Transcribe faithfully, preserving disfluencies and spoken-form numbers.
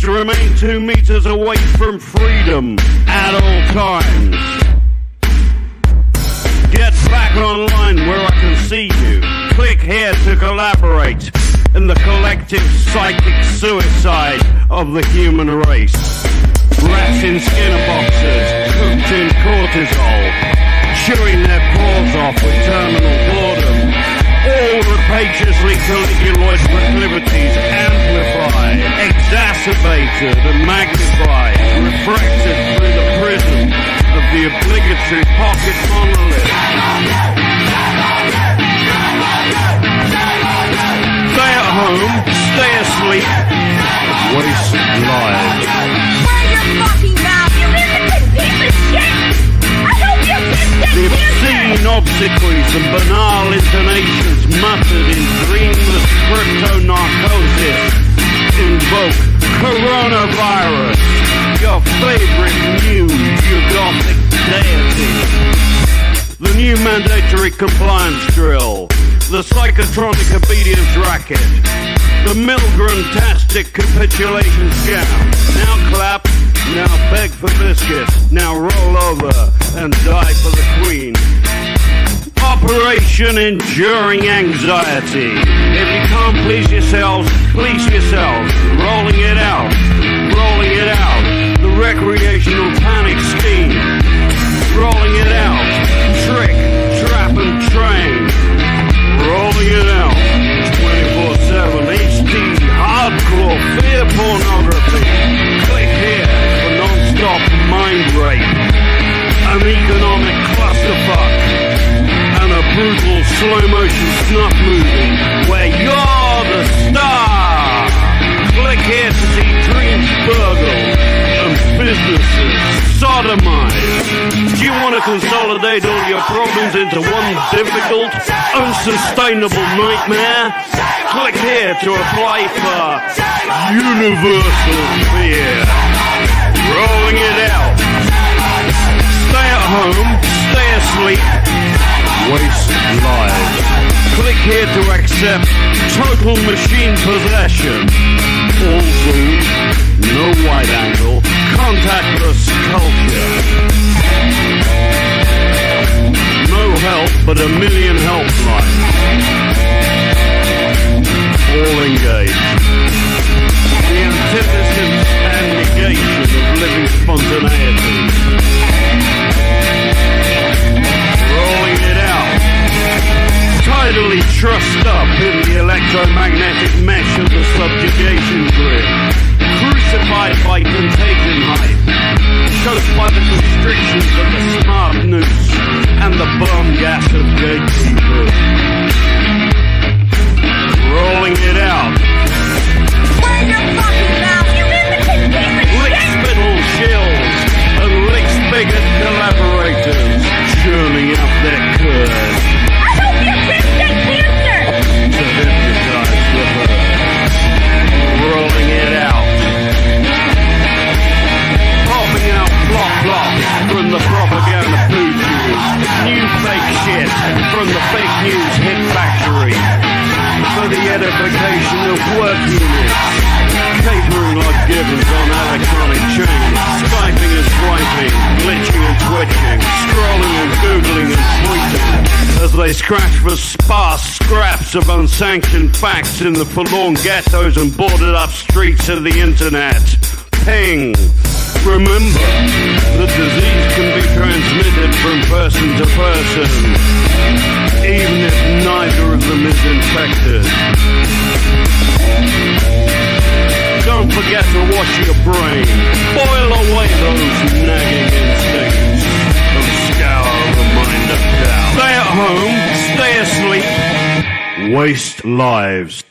Please remain two meters away from freedom at all times. Get back online where I can see you. Click here to collaborate in the collective psychic suicide of the human race. Rats in skinner boxes, cooked in cortisol, chewing their paws off with terminal boredom. All rapaciously caligulaid proclivities amplified, exacerbated and magnified, refracted through the prism of the obligatory pocket monolith. Stay at home, stay asleep, waste lives. Where your fucking mouth, you innocent piece of shit! I hope you can The obscene obsequies and banal intonations muttered in dreamless crypto-narcosis invoke coronavirus, your favorite new geographic deity. The new mandatory compliance drill, the psychotronic obedience racket, the Milgram-tastic capitulation scam. Now clap, now beg for biscuits, now roll over and die for the Queen. Operation Enduring Anxiety. If you can't please yourselves, please yourselves. Rolling it out, rolling it out. The recreational panic scheme. Rolling it out. Trick, trap and train. Rolling it out. twenty-four seven H D hardcore fear pornography. Click here for non-stop mind rape. An economic clusterfuck. And a brutal slow-motion snuff movie where you're the star. Click here to see dreams burgled and businesses sodomized. Do you want to consolidate all your problems into one difficult, unsustainable nightmare? Click here to apply for universal fear. Rolling it out. Stay at home, stay asleep, waste lives. Click here to accept total machine possession. All Zoom, no wide angle, contactless culture. No help but a million helplines. All engaged. The antithesis and negation of living spontaneity. Rolling it out. Tidally trussed up in the electromagnetic mesh of the subjugation grid. Crucified by contagion hype. Choked by the constrictions of the smart noose and the bomb gas of gatekeepers. Rolling it out. Where your fucking mouth, you innocent piece of Lick shit! spittle shills and lick spigot collaborators churning out their curd. I hope you can get cancer! To hypnotize the herd. Rolling it out. Popping out plop plop from the propaganda poo tubes. New fake shit from the fake news hit factory. For the edification of work units. Capering like gibbons on electronic chains. Skyping and swiping, glitching and twitching. Scrolling and googling and tweeting. As they scratch for sparse scraps of unsanctioned facts in the forlorn ghettos and boarded up streets of the internet. Ping. Remember, the disease can be transmitted from person to person, even if neither of them is infected. Don't forget to wash your brain, boil away those nagging instincts, and scour the mind of doubt. Stay at home, stay asleep, waste lives.